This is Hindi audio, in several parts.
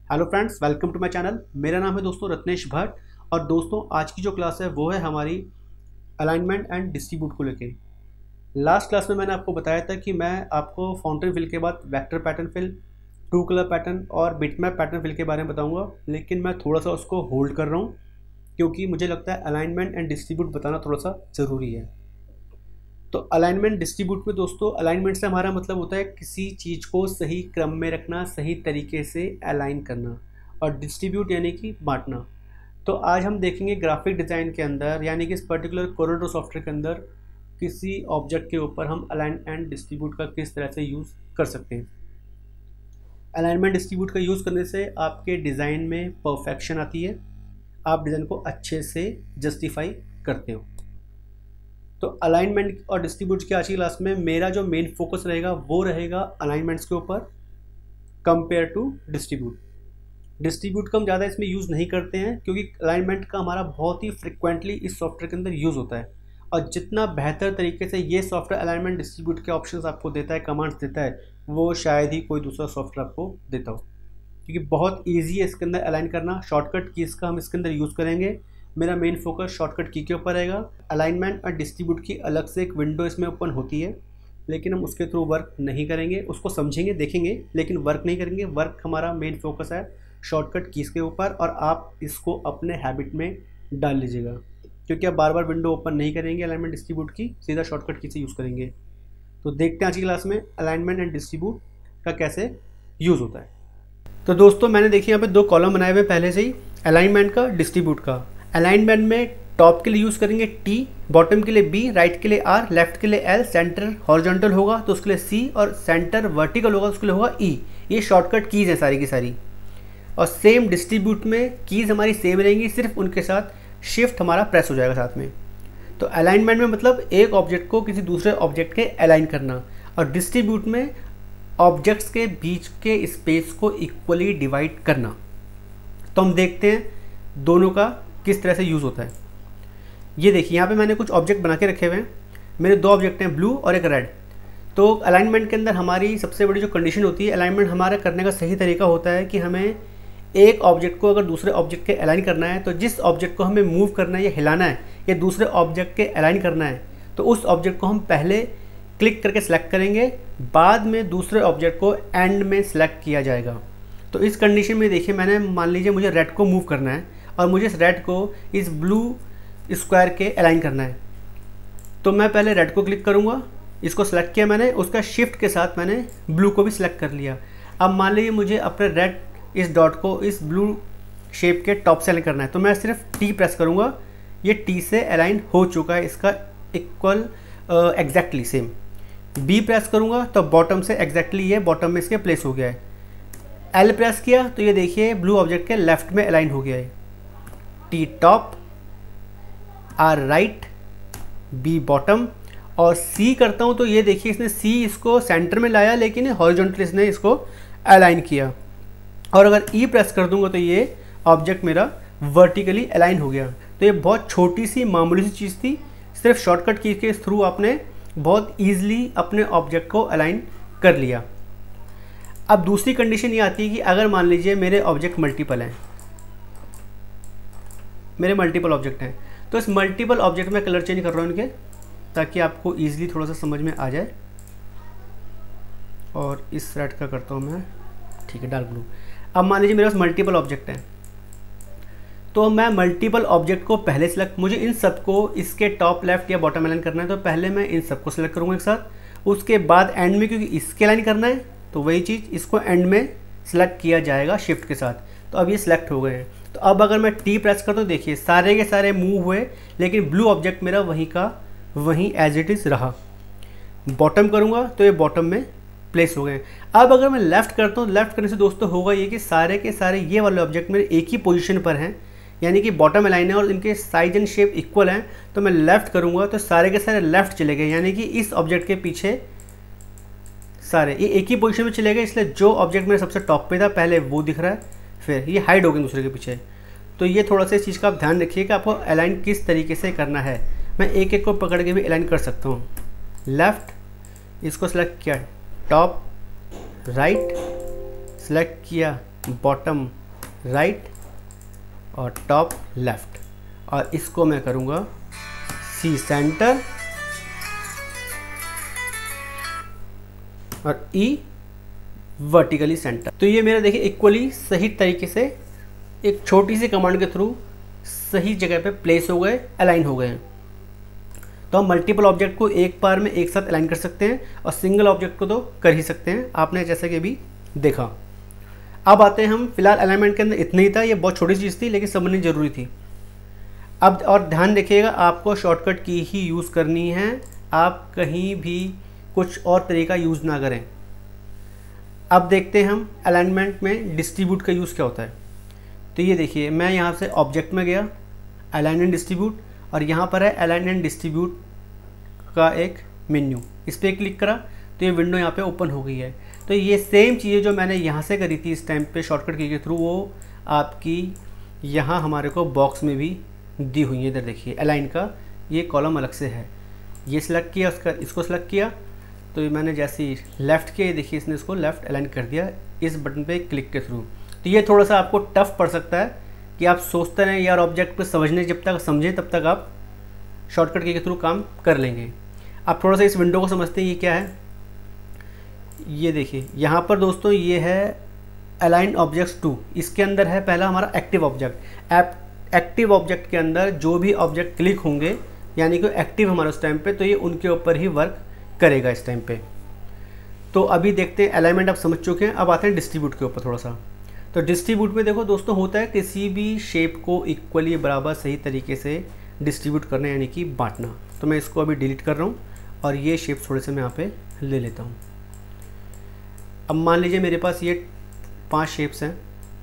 Hello friends, welcome to my channel. मेरा नाम है दोस्तों रत्नेश भट्ट। और दोस्तों आज की जो क्लास है वो है हमारी अलाइनमेंट एंड डिस्ट्रीब्यूट को लेके। लास्ट क्लास में मैंने आपको बताया था कि मैं आपको फाउंटेन फिल के बाद vector pattern fill, two colour pattern और बिटमैप पैटर्न फिल के बारे में बताऊंगा, लेकिन मैं थोड़ा सा उसको होल्ड कर रहा हूँ क्योंकि मुझे लगता है अलाइनमेंट एंड डिस्ट्रीब्यूट बताना थोड़ा सा ज़रूरी है। तो अलाइनमेंट डिस्ट्रीब्यूट में दोस्तों, अलाइनमेंट से हमारा मतलब होता है किसी चीज़ को सही क्रम में रखना, सही तरीके से अलाइन करना, और डिस्ट्रीब्यूट यानी कि बांटना। तो आज हम देखेंगे ग्राफिक डिज़ाइन के अंदर, यानी कि इस पर्टिकुलर कोरोड्रो सॉफ्टवेयर के अंदर किसी ऑब्जेक्ट के ऊपर हम अलाइन एंड डिस्ट्रीब्यूट का किस तरह से यूज़ कर सकते हैं। अलाइनमेंट डिस्ट्रीब्यूट का यूज़ करने से आपके डिज़ाइन में परफेक्शन आती है, आप डिज़ाइन को अच्छे से जस्टिफाई करते हो। तो अलाइनमेंट और डिस्ट्रीब्यूट की आज की क्लास में मेरा जो मेन फोकस रहेगा वो रहेगा अलाइनमेंट्स के ऊपर कंपेयर टू डिस्ट्रीब्यूट। डिस्ट्रीब्यूट का हम ज़्यादा इसमें यूज़ नहीं करते हैं क्योंकि अलाइनमेंट का हमारा बहुत ही फ्रिक्वेंटली इस सॉफ्टवेयर के अंदर यूज़ होता है, और जितना बेहतर तरीके से ये सॉफ्टवेयर अलाइनमेंट डिस्ट्रीब्यूट के ऑप्शंस आपको देता है, कमांड्स देता है, वो शायद ही कोई दूसरा सॉफ्टवेयर आपको देता हो, क्योंकि बहुत ईजी है इसके अंदर अलाइन करना। शॉर्टकट कीज़ का हम इसके अंदर यूज़ करेंगे। मेरा मेन फोकस शॉर्टकट की के ऊपर रहेगा। अलाइनमेंट और डिस्ट्रीब्यूट की अलग से एक विंडो इसमें ओपन होती है, लेकिन हम उसके थ्रू वर्क नहीं करेंगे। उसको समझेंगे, देखेंगे, लेकिन वर्क नहीं करेंगे। वर्क हमारा मेन फोकस है शॉर्टकट कीज़ के ऊपर, और आप इसको अपने हैबिट में डाल लीजिएगा, क्योंकि आप बार बार विंडो ओपन नहीं करेंगे अलाइनमेंट डिस्ट्रीब्यूट की, सीधा शॉर्टकट की से यूज़ करेंगे। तो देखते हैं आज की क्लास में अलाइनमेंट एंड डिस्ट्रीब्यूट का कैसे यूज़ होता है। तो दोस्तों मैंने देखिए यहाँ पे दो कॉलम बनाए हुए पहले से ही, अलाइनमेंट का, डिस्ट्रीब्यूट का। अलाइनमेंट में टॉप के लिए यूज़ करेंगे T, बॉटम के लिए B, राइट के लिए R, लेफ्ट के लिए L, सेंटर हॉरिजॉन्टल होगा तो उसके लिए C, और सेंटर वर्टिकल होगा तो उसके लिए होगा E। ये शॉर्टकट कीज़ हैं सारी की सारी। और सेम डिस्ट्रीब्यूट में कीज़ हमारी सेम रहेंगी, सिर्फ उनके साथ शिफ्ट हमारा प्रेस हो जाएगा साथ में। तो अलाइनमेंट में मतलब एक ऑब्जेक्ट को किसी दूसरे ऑब्जेक्ट के अलाइन करना, और डिस्ट्रीब्यूट में ऑब्जेक्ट्स के बीच के स्पेस को इक्वली डिवाइड करना। तो हम देखते हैं दोनों का किस तरह से यूज़ होता है। ये देखिए यहाँ पे मैंने कुछ ऑब्जेक्ट बना के रखे हुए हैं। मेरे दो ऑब्जेक्ट हैं, ब्लू और एक रेड। तो अलाइनमेंट के अंदर हमारी सबसे बड़ी जो कंडीशन होती है, अलाइनमेंट हमारा करने का सही तरीका होता है कि हमें एक ऑब्जेक्ट को अगर दूसरे ऑब्जेक्ट के अलाइन करना है, तो जिस ऑब्जेक्ट को हमें मूव करना है या हिलाना है या दूसरे ऑब्जेक्ट के अलाइन करना है, तो उस ऑब्जेक्ट को हम पहले क्लिक करके सिलेक्ट करेंगे, बाद में दूसरे ऑब्जेक्ट को एंड में सिलेक्ट किया जाएगा। तो इस कंडीशन में देखिए, मैंने मान लीजिए मुझे रेड को मूव करना है और मुझे इस रेड को इस ब्लू स्क्वायर के अलाइन करना है, तो मैं पहले रेड को क्लिक करूँगा, इसको सेलेक्ट किया मैंने, उसका शिफ्ट के साथ मैंने ब्लू को भी सिलेक्ट कर लिया। अब मान लीजिए मुझे अपने रेड इस डॉट को इस ब्लू शेप के टॉप से अलाइन करना है, तो मैं सिर्फ T प्रेस करूँगा, ये T से अलाइन हो चुका है, इसका equal exactly same. B press करूँगा तो बॉटम से एग्जैक्टली ये बॉटम में इसके प्लेस हो गया है। L प्रेस किया तो ये देखिए ब्लू ऑब्जेक्ट के लेफ्ट में अलाइन हो गया है। T top, R right, B bottom, और C करता हूँ तो ये देखिए इसने C इसको सेंटर में लाया, लेकिन हॉरिजॉन्टली इसने इसको अलाइन किया। और अगर E प्रेस कर दूंगा तो ये ऑब्जेक्ट मेरा वर्टिकली अलाइन हो गया। तो ये बहुत छोटी सी मामूली सी चीज़ थी, सिर्फ शॉर्टकट की के थ्रू आपने बहुत ईजिली अपने ऑब्जेक्ट को अलाइन कर लिया। अब दूसरी कंडीशन ये आती है कि अगर मान लीजिए मेरे ऑब्जेक्ट मल्टीपल हैं, मेरे मल्टीपल ऑब्जेक्ट हैं, तो इस मल्टीपल ऑब्जेक्ट में कलर चेंज कर रहा हूँ इनके, ताकि आपको ईजिली थोड़ा सा समझ में आ जाए। और इस रेड का करता हूँ मैं, ठीक है, डार्क ब्लू। अब मान लीजिए मेरे पास मल्टीपल ऑब्जेक्ट हैं, तो मैं मल्टीपल ऑब्जेक्ट को पहले सिलेक्ट, मुझे इन सबको इसके टॉप लेफ्ट या बॉटम अलाइन करना है, तो पहले मैं इन सबको सिलेक्ट करूँगा एक साथ। उसके बाद एंड में, क्योंकि इसके अलाइन करना है, तो वही चीज़ इसको एंड में सिलेक्ट किया जाएगा शिफ्ट के साथ। तो अब ये सिलेक्ट हो गए हैं। तो अब अगर मैं T प्रेस करता हूँ, देखिए सारे के सारे मूव हुए, लेकिन ब्लू ऑब्जेक्ट मेरा वहीं का वहीं एज इट इज़ रहा। बॉटम करूँगा तो ये बॉटम में प्लेस हो गए। अब अगर मैं लेफ़्ट करता हूँ, लेफ़्ट करने से दोस्तों होगा ये कि सारे के सारे ये वाले ऑब्जेक्ट मेरे एक ही पोजीशन पर हैं, यानी कि बॉटम अलाइन है और इनके साइज एंड शेप इक्वल हैं। तो मैं लेफ़्ट करूँगा तो सारे के सारे लेफ़्ट चले गए, यानी कि इस ऑब्जेक्ट के पीछे सारे ये एक ही पोजीशन में चले गए। इसलिए जो ऑब्जेक्ट मेरे सबसे टॉप पे था पहले वो दिख रहा है, फिर ये हाइड हो गए दूसरे के पीछे। तो ये थोड़ा सा इस चीज़ का आप ध्यान रखिए कि आपको अलाइन किस तरीके से करना है। मैं एक एक को पकड़ के भी अलाइन कर सकता हूँ। लेफ़्ट, इसको सेलेक्ट किया, टॉप, राइट, सेलेक्ट किया, बॉटम, राइट और टॉप लेफ्ट, और इसको मैं करूँगा सी सेंटर और ई वर्टिकली सेंटर। तो ये मेरा देखिए इक्वली सही तरीके से एक छोटी सी कमांड के थ्रू सही जगह पे प्लेस हो गए, अलाइन हो गए हैं। तो हम मल्टीपल ऑब्जेक्ट को एक बार में एक साथ अलाइन कर सकते हैं और सिंगल ऑब्जेक्ट को तो कर ही सकते हैं, आपने जैसे कि अभी देखा। अब आते हैं हम, फिलहाल अलाइनमेंट के अंदर इतना ही था, ये बहुत छोटी चीज़ थी लेकिन समझनी ज़रूरी थी। अब और ध्यान रखिएगा, आपको शॉर्टकट की ही यूज़ करनी है, आप कहीं भी कुछ और तरीका यूज़ ना करें। अब देखते हैं हम अलाइनमेंट में डिस्ट्रीब्यूट का यूज़ क्या होता है। तो ये देखिए, मैं यहाँ से ऑब्जेक्ट में गया, अलाइन एंड डिस्ट्रीब्यूट, और यहाँ पर है अलाइन एंड डिस्ट्रीब्यूट का एक मेन्यू, इस पर क्लिक करा तो ये विंडो यहाँ पे ओपन हो गई है। तो ये सेम चीज़ें जो मैंने यहाँ से करी थी इस टाइम पे शॉर्टकट की के थ्रू, वो आपकी यहाँ हमारे को बॉक्स में भी दी हुई है। इधर देखिए अलाइन का ये कॉलम अलग से है, ये सिलेक्ट किया, उसका इसको सिलेक्ट किया, तो ये मैंने जैसे ही लेफ़्ट किया, देखिए इसने इसको लेफ़्ट अलाइन कर दिया इस बटन पे क्लिक के थ्रू। तो ये थोड़ा सा आपको टफ पड़ सकता है कि आप सोचते रहें यार ऑब्जेक्ट को समझने, जब तक समझें तब तक आप शॉर्टकट की के थ्रू काम कर लेंगे। आप थोड़ा सा इस विंडो को समझते हैं, ये क्या है। ये देखिए यहाँ पर दोस्तों ये है अलाइन ऑब्जेक्ट्स 2, इसके अंदर है पहला हमारा एक्टिव ऑब्जेक्ट। एक्टिव ऑब्जेक्ट के अंदर जो भी ऑब्जेक्ट क्लिक होंगे, यानी कि एक्टिव हमारा उस टाइम पे, तो ये उनके ऊपर ही वर्क करेगा इस टाइम पे। तो अभी देखते हैं, अलाइनमेंट आप समझ चुके हैं, अब आते हैं डिस्ट्रीब्यूट के ऊपर थोड़ा सा। तो डिस्ट्रीब्यूट में देखो दोस्तों होता है किसी भी शेप को इक्वली बराबर सही तरीके से डिस्ट्रीब्यूट करना, यानी कि बांटना। तो मैं इसको अभी डिलीट कर रहा हूँ और ये शेप थोड़े से मैं यहाँ पे ले लेता हूँ। अब मान लीजिए मेरे पास ये 5 शेप्स हैं,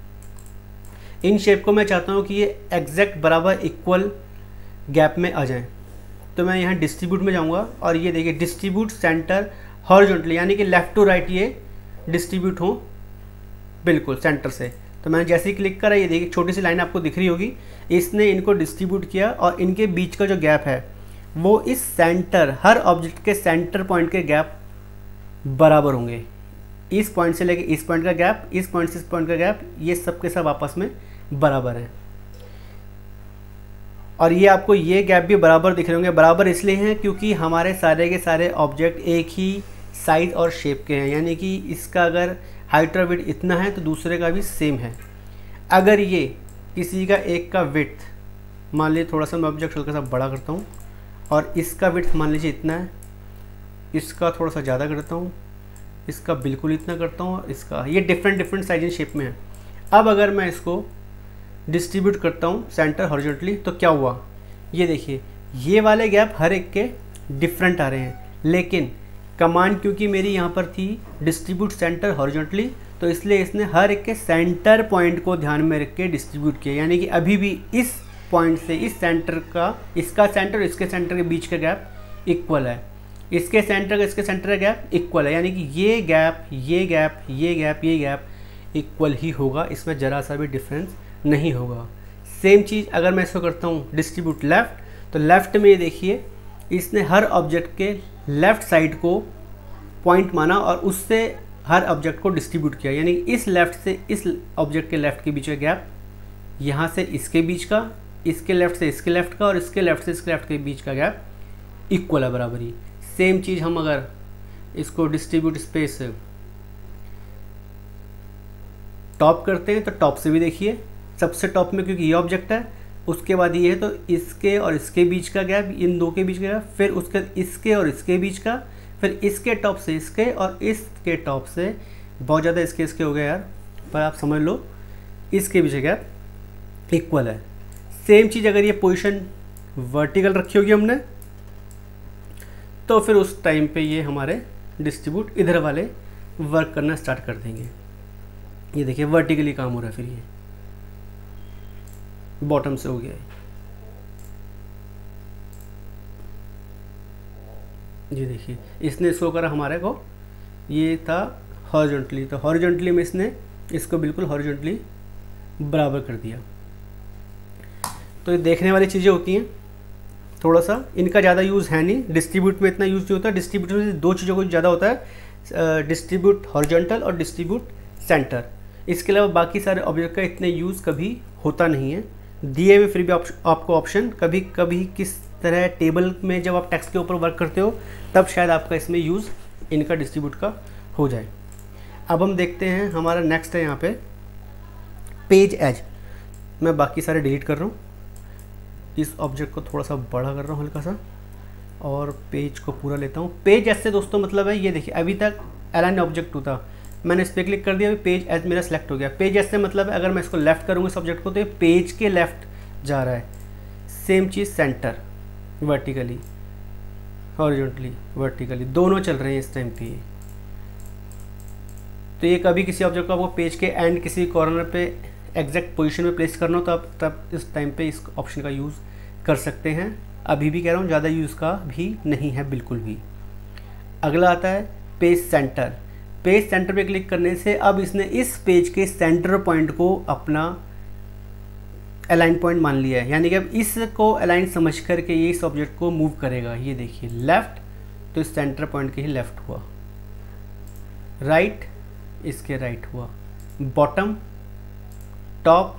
इन शेप को मैं चाहता हूँ कि ये एग्जैक्ट बराबर इक्वल गैप में आ जाएं। तो मैं यहाँ डिस्ट्रीब्यूट में जाऊँगा और ये देखिए डिस्ट्रीब्यूट सेंटर हॉरिजॉन्टली, यानी कि लेफ़्ट टू राइट ये डिस्ट्रीब्यूट हो बिल्कुल सेंटर से। तो मैंने जैसे ही क्लिक करा, ये देखिए छोटी सी लाइन आपको दिख रही होगी, इसने इनको डिस्ट्रीब्यूट किया और इनके बीच का जो गैप है वो इस सेंटर, हर ऑब्जेक्ट के सेंटर पॉइंट के गैप बराबर होंगे। इस पॉइंट से लेके इस पॉइंट का गैप, इस पॉइंट से इस पॉइंट का गैप, ये सब के सब आपस में बराबर हैं। और ये आपको ये गैप भी बराबर दिख रहे होंगे। बराबर इसलिए हैं क्योंकि हमारे सारे के सारे ऑब्जेक्ट एक ही साइज और शेप के हैं, यानी कि इसका अगर हाइट और विड्थ इतना है तो दूसरे का भी सेम है। अगर ये किसी का एक का विड्थ, मान लीजिए थोड़ा सा मैं ऑब्जेक्ट हल्का सा बड़ा करता हूँ और इसका विड्थ मान लीजिए इतना है, इसका थोड़ा सा ज़्यादा करता हूँ, इसका बिल्कुल इतना करता हूँ, इसका, ये डिफरेंट साइज एंड शेप में है। अब अगर मैं इसको डिस्ट्रीब्यूट करता हूँ सेंटर हॉरिजॉन्टली, तो क्या हुआ, ये देखिए ये वाले गैप हर एक के डिफरेंट आ रहे हैं, लेकिन कमांड क्योंकि मेरी यहाँ पर थी डिस्ट्रीब्यूट सेंटर हॉरिजॉन्टली, तो इसलिए इसने हर एक के सेंटर पॉइंट को ध्यान में रख के डिस्ट्रीब्यूट किया। यानी कि अभी भी इस पॉइंट से इस सेंटर का, इसका सेंटर और इसके सेंटर के बीच का गैप इक्वल है, इसके सेंटर का इसके सेंटर का गैप इक्वल है, यानी कि ये गैप ये गैप ये गैप ये गैप इक्वल ही होगा, इसमें ज़रा सा भी डिफरेंस नहीं होगा। सेम चीज़ अगर मैं इसको करता हूँ डिस्ट्रीब्यूट लेफ़्ट, तो लेफ़्ट में ये देखिए इसने हर ऑब्जेक्ट के लेफ़्ट साइड को पॉइंट माना और उससे हर ऑब्जेक्ट को डिस्ट्रीब्यूट किया, यानी इस लेफ़्ट से इस ऑब्जेक्ट के लेफ़्ट के बीच का गैप, यहाँ से इसके बीच का, इसके लेफ़्ट से इसके लेफ़्ट का और इसके लेफ़्ट से इसके लेफ़्ट के बीच का गैप इक्वल है, बराबरी। सेम चीज़ हम अगर इसको डिस्ट्रीब्यूट स्पेस टॉप करते हैं तो टॉप से भी देखिए सबसे टॉप में क्योंकि ये ऑब्जेक्ट है, उसके बाद ये है तो इसके और इसके बीच का गैप, इन दो के बीच का गैप, फिर उसके इसके और इसके बीच का, फिर इसके टॉप से इसके और इसके टॉप से, बहुत ज़्यादा इसके हो गया यार, पर आप समझ लो इसके बीच का गैप इक्वल है। सेम चीज़ अगर ये पोजीशन वर्टिकल रखी होगी हमने, तो फिर उस टाइम पे ये हमारे डिस्ट्रीब्यूट इधर वाले वर्क करना स्टार्ट कर देंगे। ये देखिए वर्टिकली काम हो रहा है, फिर ये बॉटम से हो गया है। ये देखिए इसने इसको करा हमारे को, ये था हॉरिजॉन्टली, तो हॉरिजॉन्टली में इसने इसको बिल्कुल हॉरिजॉन्टली बराबर कर दिया। तो ये देखने वाली चीज़ें होती हैं, थोड़ा सा इनका ज़्यादा यूज़ है नहीं, डिस्ट्रीब्यूट में इतना यूज़ नहीं होता। डिस्ट्रीब्यूट में दो चीज़ों को ज़्यादा होता है, डिस्ट्रीब्यूट हॉरिजॉन्टल और डिस्ट्रीब्यूट सेंटर। इसके अलावा बाकी सारे ऑब्जेक्ट का इतने यूज़ कभी होता नहीं है। दिए हुए फिर भी आपको ऑप्शन कभी कभी किस तरह टेबल में जब आप टेक्स्ट के ऊपर वर्क करते हो तब शायद आपका इसमें यूज़ इनका डिस्ट्रीब्यूट का हो जाए। अब हम देखते हैं हमारा नेक्स्ट है यहाँ पे पेज एज। मैं बाकी सारे डिलीट कर रहा हूँ, इस ऑब्जेक्ट को थोड़ा सा बड़ा कर रहा हूँ हल्का सा, और पेज को पूरा लेता हूँ। पेज एज से दोस्तों मतलब है ये देखिए, अभी तक अलाइन ऑब्जेक्ट टू था, मैंने इस पर क्लिक कर दिया, अभी पेज एज मेरा सेलेक्ट हो गया। पेज एज से मतलब अगर मैं इसको लेफ्ट करूँगा इस ऑब्जेक्ट को तो ये पेज के लेफ्ट जा रहा है। सेम चीज़ सेंटर, वर्टिकली हॉरिजॉन्टली वर्टिकली दोनों चल रहे हैं इस टाइम पे। तो ये कभी किसी ऑब्जेक्ट को आपको पेज के एंड किसी कॉर्नर पे एग्जैक्ट पोजीशन में प्लेस करना हो तो आप तब इस टाइम पे इस ऑप्शन का यूज़ कर सकते हैं। अभी भी कह रहा हूँ ज़्यादा यूज़ का भी नहीं है बिल्कुल भी। अगला आता है पेज सेंटर। पेज सेंटर पे क्लिक करने से अब इसने इस पेज के सेंटर पॉइंट को अपना अलाइन पॉइंट मान लिया है, यानी कि अब इसको अलाइन समझ करके ये इस ऑब्जेक्ट को मूव करेगा। ये देखिए लेफ़्ट तो इस सेंटर पॉइंट के ही लेफ़्ट हुआ, राइट इसके राइट हुआ, बॉटम टॉप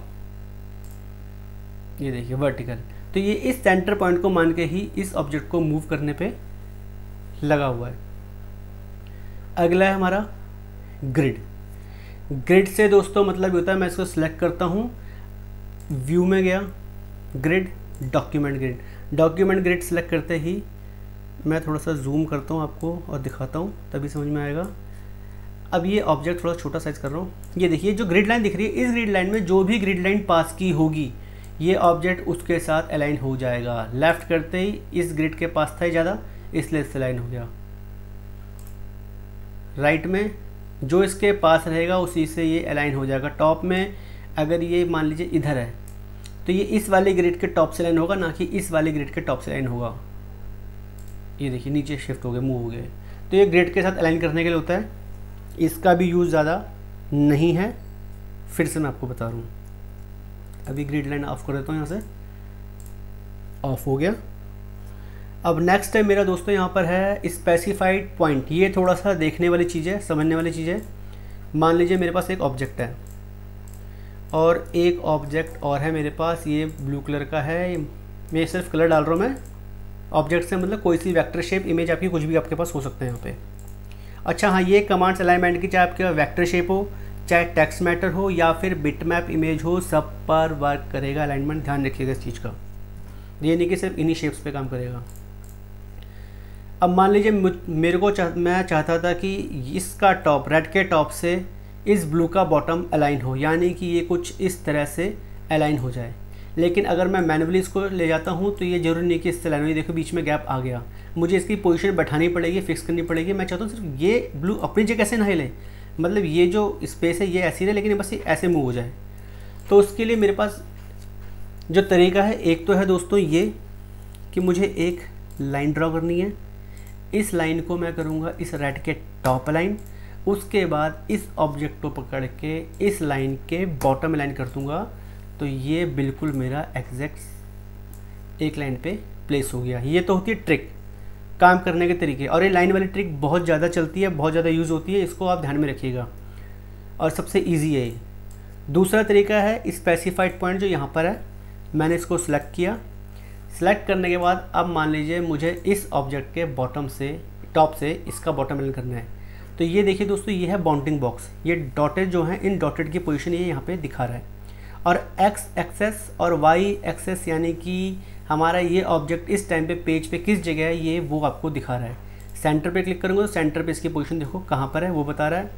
ये देखिए वर्टिकल। तो ये इस सेंटर पॉइंट को मान के ही इस ऑब्जेक्ट को मूव करने पे लगा हुआ है। अगला है हमारा ग्रिड। ग्रिड से दोस्तों मतलब होता है मैं इसको सिलेक्ट करता हूँ, व्यू में गया, grid, document grid. Document grid select करते ही मैं थोड़ा सा जूम करता हूँ आपको और दिखाता हूँ तभी समझ में आएगा। अब ये ऑब्जेक्ट थोड़ा छोटा साइज कर रहा हूँ। ये देखिए जो ग्रिड लाइन दिख रही है, इस ग्रिड लाइन में जो भी ग्रिड लाइन पास की होगी ये ऑब्जेक्ट उसके साथ अलाइन हो जाएगा। लेफ़्ट करते ही इस ग्रिड के पास था ज़्यादा इसलिए इससे अलाइन हो गया। राइट में जो इसके पास रहेगा उसी से ये अलाइन हो जाएगा। टॉप में अगर ये मान लीजिए इधर है तो ये इस वाले ग्रिड के टॉप से लाइन होगा, ना कि इस वाले ग्रिड के टॉप से लाइन होगा। ये देखिए नीचे शिफ्ट हो गए, मूव हो गए। तो ये ग्रिड के साथ अलाइन करने के लिए होता है, इसका भी यूज़ ज़्यादा नहीं है। फिर से मैं आपको बता रहा हूँ, अभी ग्रिड लाइन ऑफ कर देता हूँ, यहाँ से ऑफ हो गया। अब नेक्स्ट है मेरा दोस्तों यहाँ पर है स्पेसिफाइड पॉइंट। ये थोड़ा सा देखने वाली चीज़ है, समझने वाली चीज़ है। मान लीजिए मेरे पास एक ऑब्जेक्ट है और एक ऑब्जेक्ट और है मेरे पास, ये ब्लू कलर का है। मैं सिर्फ कलर डाल रहा हूँ, मैं ऑब्जेक्ट से मतलब कोई सी वेक्टर शेप इमेज आपकी कुछ भी आपके पास हो सकते हैं यहाँ पे। अच्छा हाँ, ये कमांड्स अलाइनमेंट की चाहे आपके वेक्टर शेप हो, चाहे टेक्स्ट मैटर हो या फिर बिटमैप इमेज हो, सब पर वर्क करेगा अलाइनमेंट। ध्यान रखिएगा इस चीज़ का, ये नहीं कि सिर्फ इन्हीं शेप्स पे काम करेगा। अब मान लीजिए मेरे को मैं चाहता था कि इसका टॉप, रेड के टॉप से इस ब्लू का बॉटम अलाइन हो, यानी कि ये कुछ इस तरह से अलाइन हो जाए। लेकिन अगर मैं मैनुअली इसको ले जाता हूँ तो ये जरूरी नहीं कि इससे अलाइन हो। ये देखो बीच में गैप आ गया, मुझे इसकी पोजीशन बैठानी पड़ेगी, फिक्स करनी पड़ेगी। मैं चाहता हूँ सिर्फ ये ब्लू अपनी जगह से ना हिले, मतलब ये जो स्पेस है ये ऐसी रहे लेकिन बस ये ऐसे मूव हो जाए। तो उसके लिए मेरे पास जो तरीका है, एक तो है दोस्तों ये कि मुझे एक लाइन ड्रॉ करनी है। इस लाइन को मैं करूँगा इस रेड के टॉप लाइन, उसके बाद इस ऑब्जेक्ट को पकड़ के इस लाइन के बॉटम लाइन कर दूँगा, तो ये बिल्कुल मेरा एग्जैक्ट एक लाइन पे प्लेस हो गया। ये तो होती है ट्रिक, काम करने के तरीके। और ये लाइन वाली ट्रिक बहुत ज़्यादा चलती है, बहुत ज़्यादा यूज़ होती है, इसको आप ध्यान में रखिएगा और सबसे ईजी है ये। दूसरा तरीका है स्पेसिफाइड पॉइंट, जो यहाँ पर है। मैंने इसको सिलेक्ट किया, सिलेक्ट करने के बाद अब मान लीजिए मुझे इस ऑब्जेक्ट के बॉटम से, टॉप से इसका बॉटम लाइन करना है। तो ये देखिए दोस्तों, ये है बाउंडिंग बॉक्स। ये डॉटेड जो है, इन डॉटेड की पोजीशन ये यहाँ पे दिखा रहा है। और एक्स एक्सेस और वाई एक्सेस यानी कि हमारा ये ऑब्जेक्ट इस टाइम पे पेज पे किस जगह है ये वो आपको दिखा रहा है। सेंटर पे क्लिक करूँगा तो सेंटर पे इसकी पोजीशन देखो कहाँ पर है वो बता रहा है।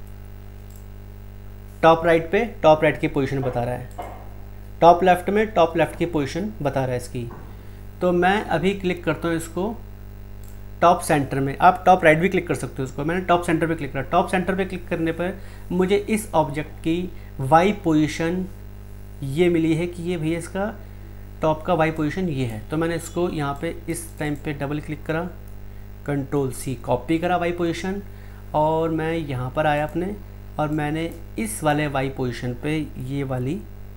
टॉप राइट पे टॉप राइट की पोजीशन बता रहा है। टॉप लेफ्ट में टॉप लेफ्ट की पोजीशन बता रहा है इसकी। तो मैं अभी क्लिक करता हूँ इसको टॉप सेंटर में। आप टॉप राइट भी क्लिक कर सकते हो इसको। मैंने टॉप सेंटर पे क्लिक करा। टॉप सेंटर पे क्लिक करने पर मुझे इस ऑब्जेक्ट की वाई पोजीशन ये मिली है कि ये भैया इसका टॉप का वाई पोजीशन ये है। तो मैंने इसको यहाँ पे इस टाइम पे डबल क्लिक करा, कंट्रोल सी कॉपी करा वाई पोजीशन, और मैं यहाँ पर आया अपने और मैंने इस वाले वाई पोजीशन पे ये वाली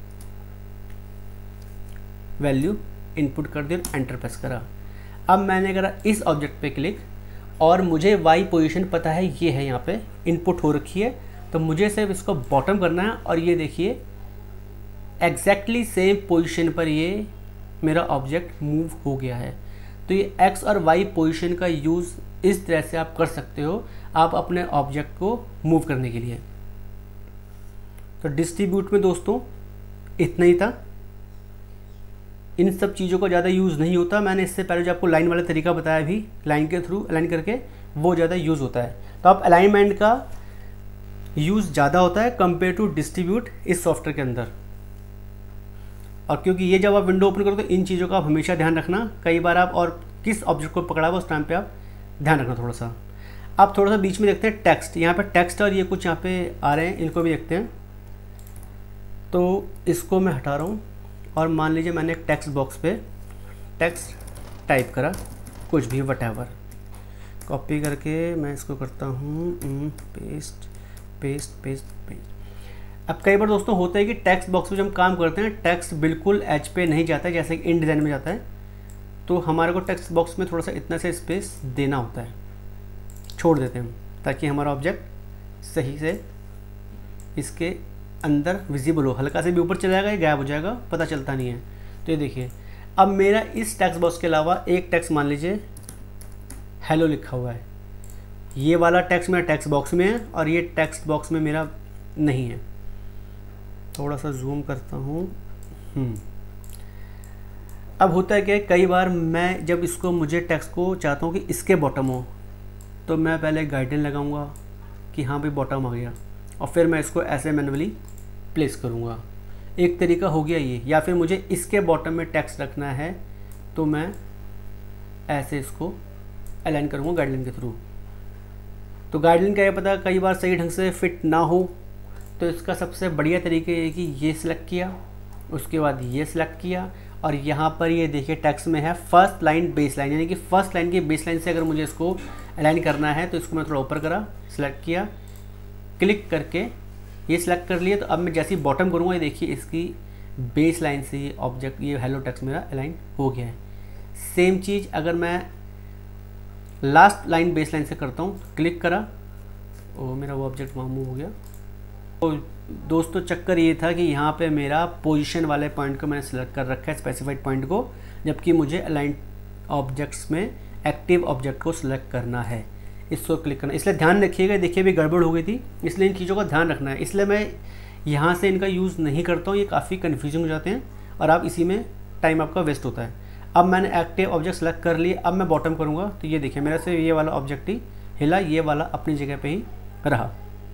वैल्यू इनपुट कर दी और एंटर प्रेस करा। अब मैंने करा इस ऑब्जेक्ट पे क्लिक और मुझे वाई पोजीशन पता है ये है, यहाँ पे इनपुट हो रखी है। तो मुझे सिर्फ इसको बॉटम करना है और ये देखिए एग्जैक्टली सेम पोजीशन पर ये मेरा ऑब्जेक्ट मूव हो गया है। तो ये एक्स और वाई पोजीशन का यूज़ इस तरह से आप कर सकते हो आप अपने ऑब्जेक्ट को मूव करने के लिए। तो डिस्ट्रीब्यूट में दोस्तों इतना ही था, इन सब चीज़ों का ज़्यादा यूज़ नहीं होता। मैंने इससे पहले जो आपको लाइन वाला तरीका बताया भी, लाइन के थ्रू अलाइन करके, वो ज़्यादा यूज़ होता है। तो आप अलाइनमेंट का यूज़ ज़्यादा होता है कंपेयर टू डिस्ट्रीब्यूट इस सॉफ्टवेयर के अंदर। और क्योंकि ये जब आप विंडो ओपन करो तो इन चीज़ों का आप हमेशा ध्यान रखना, कई बार आप और किस ऑब्जेक्ट को पकड़ा हुआ उस टाइम पे आप ध्यान रखना थोड़ा सा। आप थोड़ा सा बीच में देखते हैं टेक्स्ट, यहाँ पे टेक्स्ट और ये कुछ यहाँ पे आ रहे हैं, इनको भी देखते हैं। तो इसको मैं हटा रहा हूँ और मान लीजिए मैंने एक टेक्स्ट बॉक्स पे टेक्स्ट टाइप करा, कुछ भी वटएवर, कॉपी करके मैं इसको करता हूँ पेस्ट पेस्ट पेस्ट पेस्ट। अब कई बार दोस्तों होता है कि टेक्स्ट बॉक्स में जब हम काम करते हैं टेक्स्ट बिल्कुल एज पे नहीं जाता है जैसे कि इन डिज़ाइन में जाता है, तो हमारे को टेक्स्ट बॉक्स में थोड़ा सा इतना से स्पेस देना होता है, छोड़ देते हैं हम, ताकि हमारा ऑब्जेक्ट सही से इसके अंदर विजिबल हो। हल्का से भी ऊपर चला जाएगा, ये गायब हो जाएगा, पता चलता नहीं है। तो ये देखिए अब मेरा इस टेक्स्ट बॉक्स के अलावा एक टेक्स्ट मान लीजिए हेलो लिखा हुआ है, ये वाला टेक्स्ट मेरा टेक्स्ट बॉक्स में है और ये टेक्स्ट बॉक्स में मेरा नहीं है। थोड़ा सा जूम करता हूँ। अब होता है कि कई बार मैं जब इसको मुझे टेक्स्ट को चाहता हूँ कि इसके बॉटम हो, तो मैं पहले गाइडलाइन लगाऊंगा कि हाँ भाई बॉटम आ गया, और फिर मैं इसको ऐसे मैनुअली प्लेस करूँगा। एक तरीका हो गया ये। या फिर मुझे इसके बॉटम में टेक्स्ट रखना है तो मैं ऐसे इसको अलाइन करूँगा गाइडलाइन के थ्रू। तो गाइडलाइन का ये पता कई बार सही ढंग से फिट ना हो, तो इसका सबसे बढ़िया तरीका ये है कि ये सिलेक्ट किया, उसके बाद ये सिलेक्ट किया, और यहाँ पर ये देखिए टेक्स्ट में है फर्स्ट लाइन बेस लाइन, यानी कि फर्स्ट लाइन की बेस लाइन से अगर मुझे इसको अलाइन करना है तो इसको मैं थोड़ा ऊपर करा, सिलेक्ट किया, क्लिक करके ये सिलेक्ट कर लिया। तो अब मैं जैसे ही बॉटम करूँगा ये देखिए इसकी बेस लाइन से ये ऑब्जेक्ट, ये हेलो टेक्स्ट मेरा अलाइन हो गया है। सेम चीज़ अगर मैं लास्ट लाइन बेस लाइन से करता हूँ, क्लिक करा, और मेरा वो ऑब्जेक्ट वहाँ मूव हो गया। तो दोस्तों चक्कर ये था कि यहाँ पे मेरा पोजीशन वाले पॉइंट को मैंने सेलेक्ट कर रखा है, स्पेसिफाइड पॉइंट को, जबकि मुझे अलाइन ऑब्जेक्ट्स में एक्टिव ऑब्जेक्ट को सिलेक्ट करना है, इसको क्लिक करना। इसलिए ध्यान रखिएगा, देखिए भी गड़बड़ हो गई थी, इसलिए इन चीज़ों का ध्यान रखना है। इसलिए मैं यहाँ से इनका यूज़ नहीं करता हूँ, ये काफ़ी कन्फ्यूजिंग हो जाते हैं और आप इसी में टाइम आपका वेस्ट होता है। अब मैंने एक्टिव ऑब्जेक्ट सेलेक्ट कर लिए, अब मैं बॉटम करूँगा तो ये देखिए मेरा से ये वाला ऑब्जेक्ट ही हिला, ये वाला अपनी जगह पे ही रहा।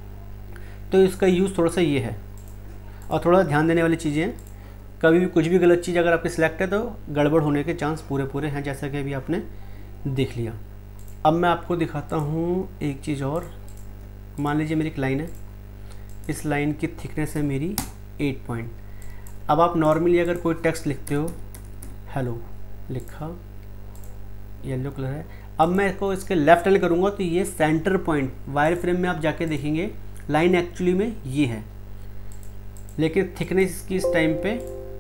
तो इसका यूज़ थोड़ा सा ये है, और थोड़ा ध्यान देने वाली चीज़ें हैं। कभी भी कुछ भी गलत चीज़ अगर आपकी सिलेक्ट है तो गड़बड़ होने के चांस पूरे हैं, जैसा कि अभी आपने देख लिया। अब मैं आपको दिखाता हूँ एक चीज़ और। मान लीजिए मेरी एक लाइन है, इस लाइन की थिकनेस है मेरी 8 पॉइंट। अब आप नॉर्मली अगर कोई टेक्स्ट लिखते हो, हेलो लिखा, येलो कलर है, अब मैं इसको इसके लेफ्ट हैंड करूँगा तो ये सेंटर पॉइंट वायर फ्रेम में आप जाके देखेंगे लाइन एक्चुअली में ये है, लेकिन थिकनेस इसकी इस टाइम पे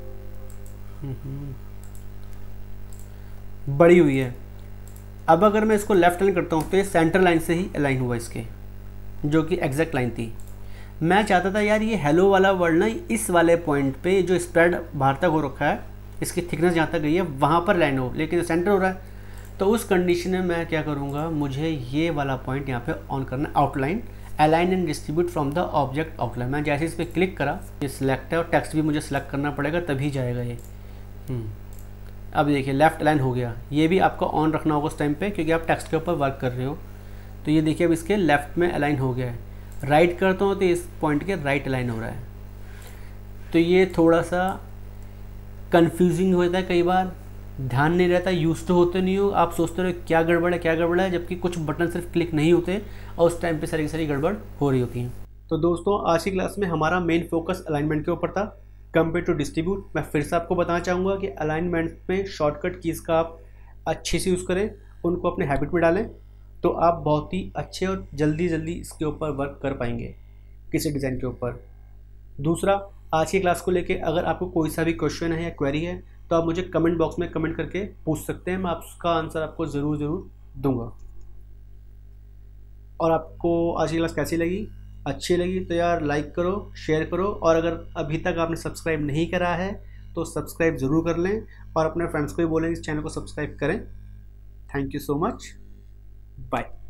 बड़ी हुई है। अब अगर मैं इसको लेफ्ट हैंड करता हूँ तो ये सेंटर लाइन से ही अलाइन हुआ इसके, जो कि एग्जैक्ट लाइन थी। मैं चाहता था यार ये हेलो वाला वर्ड ना इस वाले पॉइंट पे जो स्प्रेड बाहर तक हो रखा है, इसकी थिकनेस जहाँ तक गई है वहाँ पर लाइन हो, लेकिन सेंटर हो रहा है। तो उस कंडीशन में मैं क्या करूँगा, मुझे ये वाला पॉइंट यहाँ पे ऑन करना, outline align and distribute from the object outline. मैं जैसे इस पर क्लिक करा, ये सिलेक्ट है और टेक्स्ट भी मुझे सिलेक्ट करना पड़ेगा तभी जाएगा ये। अब देखिए लेफ्ट अलाइन हो गया। ये भी आपको ऑन रखना होगा उस टाइम पे, क्योंकि आप टेक्स्ट के ऊपर वर्क कर रहे हो। तो ये देखिए अब इसके लेफ्ट में अलाइन हो गया है। राइट करता हूँ तो इस पॉइंट के राइट अलाइन हो रहा है। तो ये थोड़ा सा कन्फ्यूजिंग हो जाता है, कई बार ध्यान नहीं रहता, यूज तो होते नहीं हो, आप सोचते रहो क्या गड़बड़ है, जबकि कुछ बटन सिर्फ क्लिक नहीं होते और उस टाइम पे सारी की सारी गड़बड़ हो रही होती है। तो दोस्तों आज की क्लास में हमारा मेन फोकस अलाइनमेंट के ऊपर था कंपेयर टू डिस्ट्रीब्यूट। मैं फिर से आपको बताना चाहूँगा कि अलाइनमेंट में शॉर्टकट कीज़ का आप अच्छे से यूज़ करें, उनको अपने हैबिट में डालें, तो आप बहुत ही अच्छे और जल्दी इसके ऊपर वर्क कर पाएंगे किसी डिज़ाइन के ऊपर। दूसरा, आज की क्लास को लेके अगर आपको कोई सा भी क्वेश्चन है या क्वेरी है तो आप मुझे कमेंट बॉक्स में कमेंट करके पूछ सकते हैं, मैं उसका आंसर आपको ज़रूर दूंगा। और आपको आज की क्लास कैसी लगी अच्छी लगी तो यार लाइक करो, शेयर करो, और अगर अभी तक आपने सब्सक्राइब नहीं करा है तो सब्सक्राइब ज़रूर कर लें और अपने फ्रेंड्स को भी बोलें इस चैनल को सब्सक्राइब करें। Thank you so much, bye.